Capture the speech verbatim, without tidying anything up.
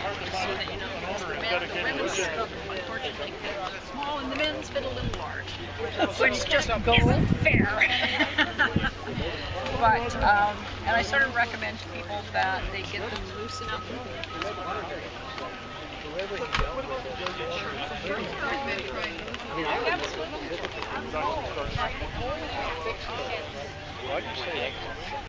So that you know, because the, men, the women's stuff, unfortunately, fit small, and the men's fit a little large, which just isn't fair. But, um, and I sort of recommend to people that they get them loose enough. Absolutely.